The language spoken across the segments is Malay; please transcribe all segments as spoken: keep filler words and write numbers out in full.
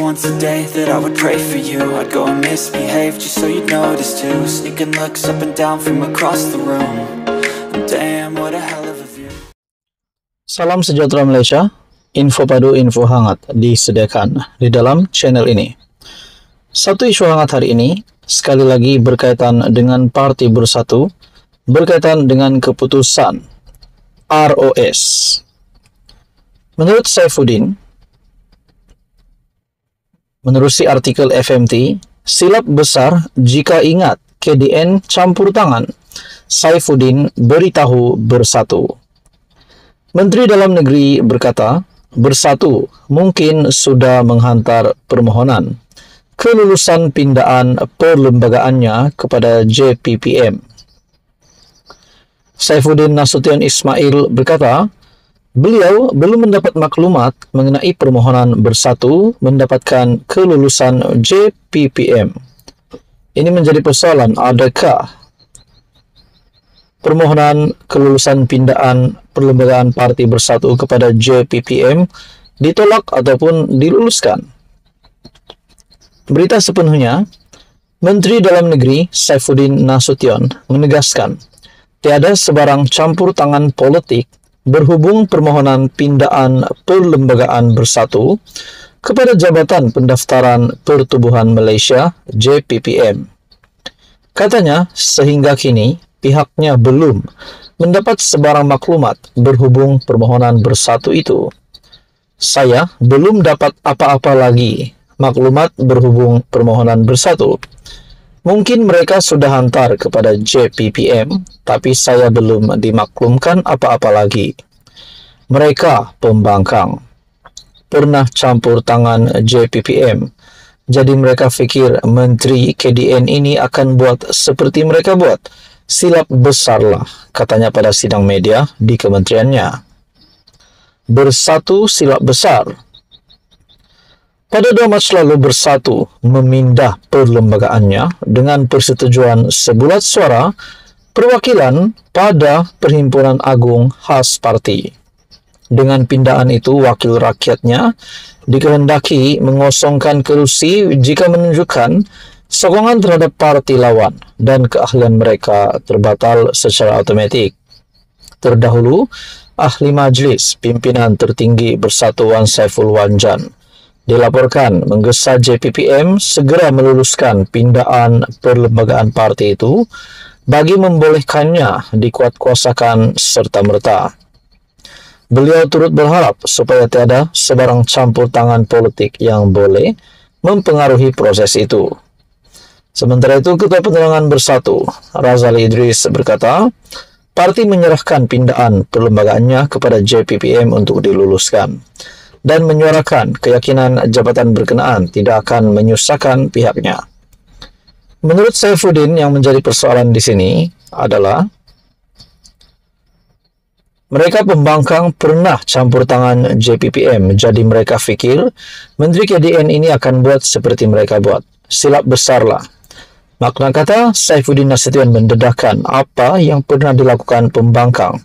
once a day that I would pray for you. I'd go and misbehave just so you'd notice too. Sneaking looks up and down from across the room. And damn, what a hell of a view. Salam sejahtera Malaysia. Info padu, info hangat disediakan di dalam channel ini. Satu isu hangat hari ini sekali lagi berkaitan dengan Parti Bersatu, berkaitan dengan keputusan R O S. Menurut Saifuddin, menerusi artikel F M T, silap besar jika ingat K D N campur tangan. Saifuddin beritahu Bersatu. Menteri Dalam Negeri berkata, Bersatu mungkin sudah menghantar permohonan kelulusan pindaan perlembagaannya kepada J P P M. Saifuddin Nasution Ismail berkata, beliau belum mendapat maklumat mengenai permohonan Bersatu mendapatkan kelulusan J P P M. Ini menjadi persoalan, adakah permohonan kelulusan pindaan perlembagaan Parti Bersatu kepada J P P M ditolak ataupun diluluskan? Berita sepenuhnya, Menteri Dalam Negeri Saifuddin Nasution menegaskan, tiada sebarang campur tangan politik berhubung permohonan pindaan perlembagaan Bersatu kepada Jabatan Pendaftaran Pertubuhan Malaysia J P P M. Katanya, sehingga kini pihaknya belum mendapat sebarang maklumat berhubung permohonan Bersatu itu. Saya belum dapat apa-apa lagi maklumat berhubung permohonan Bersatu. Mungkin mereka sudah hantar kepada J P P M, tapi saya belum dimaklumkan apa-apa lagi. Mereka pembangkang, pernah campur tangan J P P M, jadi mereka fikir Menteri K D N ini akan buat seperti mereka buat. Silap besarlah, katanya pada sidang media di kementeriannya. Bersatu silap besar. Pada dua Mac lalu Bersatu memindah perlembagaannya dengan persetujuan sebulat suara perwakilan pada Perhimpunan Agung Khas Parti. Dengan pindaan itu, wakil rakyatnya dikehendaki mengosongkan kerusi jika menunjukkan sokongan terhadap parti lawan dan keahlian mereka terbatal secara automatik. Terdahulu, Ahli Majlis Pimpinan Tertinggi Bersatu Wan Saiful Wanjan dilaporkan menggesa J P P M segera meluluskan pindaan perlembagaan parti itu bagi membolehkannya dikuatkuasakan serta-merta. Beliau turut berharap supaya tiada sebarang campur tangan politik yang boleh mempengaruhi proses itu. Sementara itu, Ketua Penerangan Bersatu, Razali Idris berkata, parti menyerahkan pindaan perlembagaannya kepada J P P M untuk diluluskan dan menyuarakan keyakinan jabatan berkenaan tidak akan menyusahkan pihaknya. Menurut Saifuddin, yang menjadi persoalan di sini adalah mereka pembangkang pernah campur tangan J P P M, jadi mereka fikir Menteri K D N ini akan buat seperti mereka buat. Silap besarlah. Makna kata Saifuddin Nasution mendedahkan apa yang pernah dilakukan pembangkang.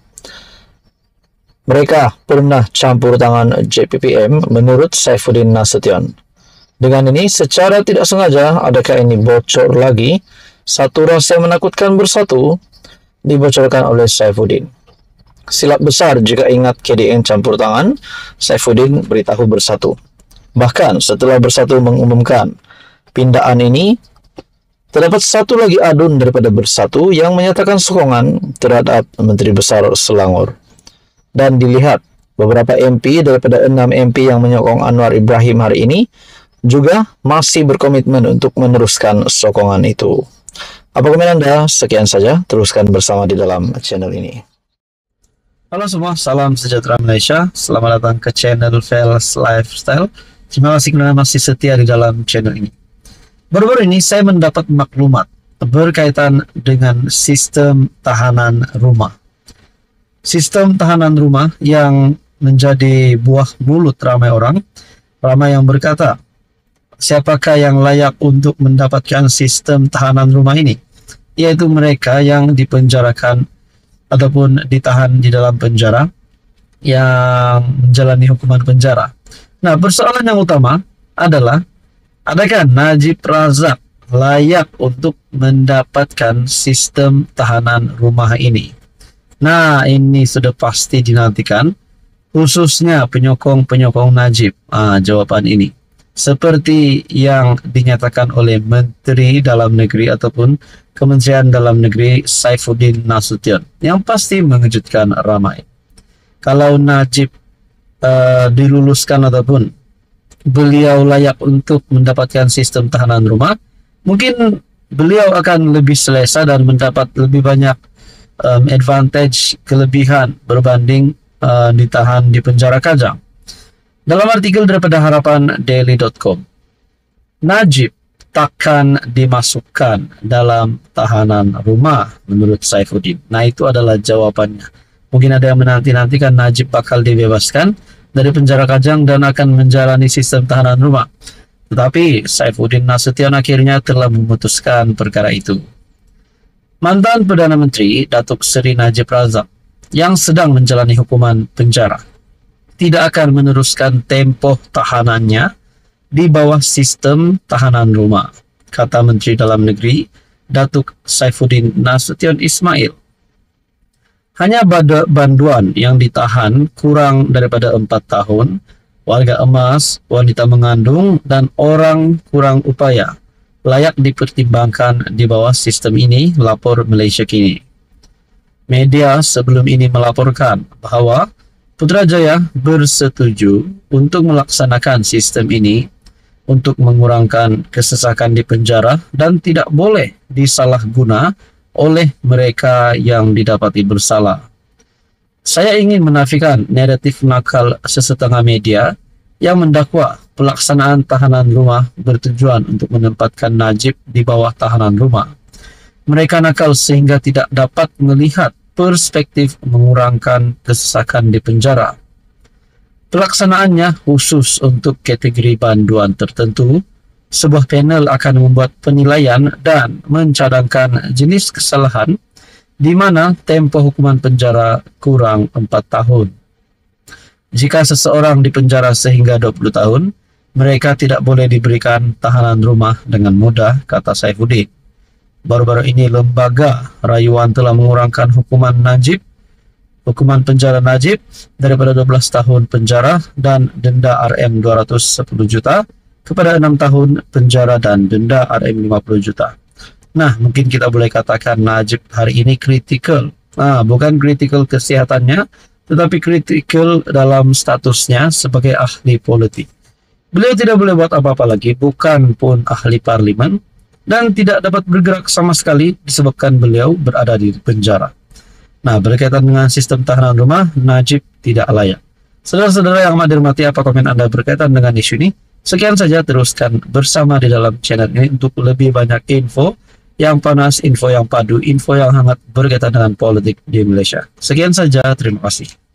Mereka pernah campur tangan J P P M menurut Saifuddin Nasution. Dengan ini, secara tidak sengaja, adakah ini bocor lagi? Satu rahasia menakutkan Bersatu dibocorkan oleh Saifuddin. Silap besar jika ingat K D N campur tangan, Saifuddin beritahu Bersatu. Bahkan setelah Bersatu mengumumkan pindaan ini, terdapat satu lagi adun daripada Bersatu yang menyatakan sokongan terhadap Menteri Besar Selangor. Dan dilihat beberapa M P daripada enam M P yang menyokong Anwar Ibrahim hari ini juga masih berkomitmen untuk meneruskan sokongan itu. Apa komentar Anda? Sekian saja, teruskan bersama di dalam channel ini. Halo semua, salam sejahtera Malaysia. Selamat datang ke channel Fels Lifestyle. Terima kasih kerana masih setia di dalam channel ini. Baru-baru ini saya mendapat maklumat berkaitan dengan sistem tahanan rumah. Sistem tahanan rumah yang menjadi buah mulut ramai orang, ramai yang berkata, siapakah yang layak untuk mendapatkan sistem tahanan rumah ini? Yaitu mereka yang dipenjarakan ataupun ditahan di dalam penjara, yang menjalani hukuman penjara. Nah, persoalan yang utama adalah Adakah Najib Razak layak untuk mendapatkan sistem tahanan rumah ini? Nah, ini sudah pasti dinantikan, khususnya penyokong-penyokong Najib. Ah, jawaban ini seperti yang dinyatakan oleh Menteri Dalam Negeri ataupun Kementerian Dalam Negeri Saifuddin Nasution, yang pasti mengejutkan ramai. Kalau Najib uh, diluluskan ataupun beliau layak untuk mendapatkan sistem tahanan rumah, mungkin beliau akan lebih selesa dan mendapat lebih banyak um, advantage, kelebihan berbanding uh, ditahan di penjara Kajang. Dalam artikel daripada harapan daily dot com, Najib takkan dimasukkan dalam tahanan rumah menurut Saifuddin. Nah, itu adalah jawabannya. Mungkin ada yang menanti-nantikan Najib bakal dibebaskan dari penjara Kajang dan akan menjalani sistem tahanan rumah. Tetapi Saifuddin Nasution akhirnya telah memutuskan perkara itu. Mantan Perdana Menteri Datuk Seri Najib Razak yang sedang menjalani hukuman penjara tidak akan meneruskan tempoh tahanannya di bawah sistem tahanan rumah, kata Menteri Dalam Negeri Datuk Saifuddin Nasution Ismail. Hanya banduan yang ditahan kurang daripada empat tahun, warga emas, wanita mengandung, dan orang kurang upaya layak dipertimbangkan di bawah sistem ini, lapor Malaysia Kini. Media sebelum ini melaporkan bahwa Putrajaya bersetuju untuk melaksanakan sistem ini untuk mengurangkan kesesakan di penjara dan tidak boleh disalahguna oleh mereka yang didapati bersalah. Saya ingin menafikan naratif nakal sesetengah media yang mendakwa pelaksanaan tahanan rumah bertujuan untuk menempatkan Najib di bawah tahanan rumah. Mereka nakal sehingga tidak dapat melihat perspektif mengurangkan kesesakan di penjara. Pelaksanaannya khusus untuk kategori banduan tertentu. Sebuah panel akan membuat penilaian dan mencadangkan jenis kesalahan di mana tempoh hukuman penjara kurang empat tahun. Jika seseorang dipenjara sehingga dua puluh tahun, mereka tidak boleh diberikan tahanan rumah dengan mudah, kata Saifuddin. Baru-baru ini lembaga rayuan telah mengurangkan hukuman Najib, hukuman penjara Najib daripada dua belas tahun penjara dan denda R M dua ratus sepuluh juta kepada enam tahun penjara dan denda R M lima puluh juta. Nah, mungkin kita boleh katakan Najib hari ini kritikal. Nah, bukan kritikal kesehatannya, tetapi kritikal dalam statusnya sebagai ahli politik. Beliau tidak boleh buat apa-apa lagi, bukan pun ahli parlimen, dan tidak dapat bergerak sama sekali disebabkan beliau berada di penjara. Nah, berkaitan dengan sistem tahanan rumah, Najib tidak layak. Saudara-saudara yang amat dirahmati, apa komen Anda berkaitan dengan isu ini? Sekian saja, teruskan bersama di dalam channel ini untuk lebih banyak info yang panas, info yang padu, info yang hangat berkaitan dengan politik di Malaysia. Sekian saja, terima kasih.